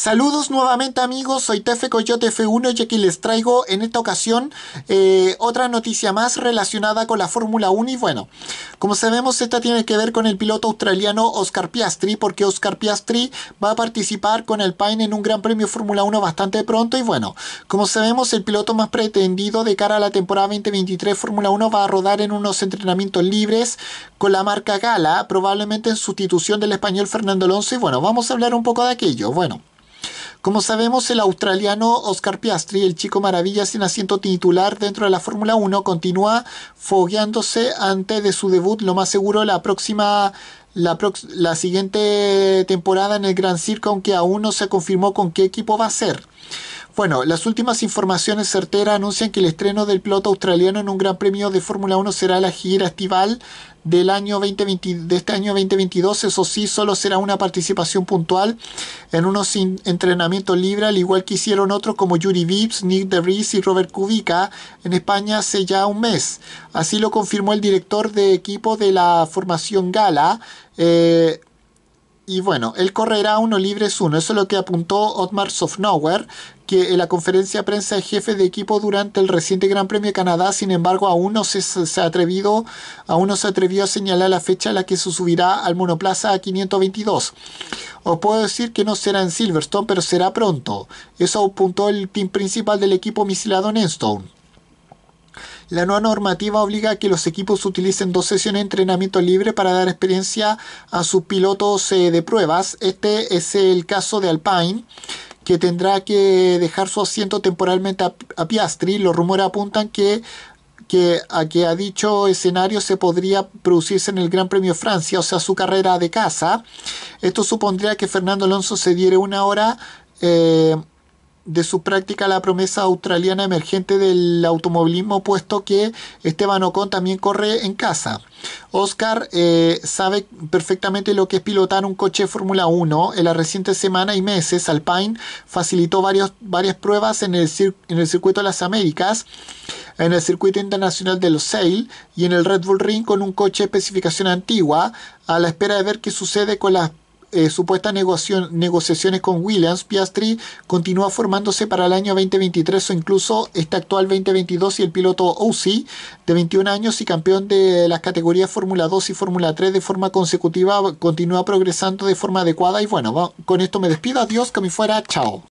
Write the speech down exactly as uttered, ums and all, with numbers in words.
Saludos nuevamente amigos, soy Tefe Coyote F uno y aquí les traigo en esta ocasión eh, otra noticia más relacionada con la Fórmula uno y bueno, como sabemos esta tiene que ver con el piloto australiano Oscar Piastri porque Oscar Piastri va a participar con Alpine en un Gran Premio Fórmula uno bastante pronto y bueno, como sabemos el piloto más pretendido de cara a la temporada veinte veintitrés Fórmula uno va a rodar en unos entrenamientos libres con la marca Gala, probablemente en sustitución del español Fernando Alonso y bueno, vamos a hablar un poco de aquello, bueno. Como sabemos, el australiano Oscar Piastri, el chico maravilla sin asiento titular dentro de la Fórmula uno, continúa fogueándose antes de su debut, lo más seguro la próxima, la, prox la siguiente temporada en el Gran Circo, aunque aún no se confirmó con qué equipo va a ser. Bueno, las últimas informaciones certeras anuncian que el estreno del piloto australiano en un Gran Premio de Fórmula uno será la gira estival del año veinte veinte, de este año veinte veintidós. Eso sí, solo será una participación puntual en unos entrenamientos libres, al igual que hicieron otros como Yuri Vips, Nick de Vries y Robert Kubica en España hace ya un mes. Así lo confirmó el director de equipo de la formación Gala. Eh, Y bueno, él correrá uno libres uno. Eso es lo que apuntó Otmar Sofnauer, que en la conferencia de prensa de jefe de equipo durante el reciente Gran Premio de Canadá. Sin embargo, aún no se, se, ha atrevido, aún no se atrevió a señalar la fecha en la que se subirá al monoplaza quinientos veintidós. Os puedo decir que no será en Silverstone, pero será pronto. Eso apuntó el team principal del equipo misilado en Enstone. La nueva normativa obliga a que los equipos utilicen dos sesiones de entrenamiento libre para dar experiencia a sus pilotos eh, de pruebas. Este es el caso de Alpine, que tendrá que dejar su asiento temporalmente a, a Piastri. Los rumores apuntan que, que a que a dicho escenario se podría producirse en el Gran Premio de Francia, o sea, su carrera de casa. Esto supondría que Fernando Alonso se diera una hora Eh, de su práctica la promesa australiana emergente del automovilismo, puesto que Esteban Ocon también corre en casa. Oscar eh, sabe perfectamente lo que es pilotar un coche de Fórmula uno. En las recientes semanas y meses, Alpine facilitó varios, varias pruebas en el, en el circuito de las Américas, en el circuito internacional de Losail y en el Red Bull Ring con un coche de especificación antigua, a la espera de ver qué sucede con las Eh, supuestas negociaciones con Williams. Piastri continúa formándose para el año veinte veintitrés o incluso este actual veinte veintidós y el piloto Ozzy, de veintiún años y campeón de las categorías Fórmula dos y Fórmula tres de forma consecutiva, continúa progresando de forma adecuada y bueno, con esto me despido, adiós, que me fuera, chao.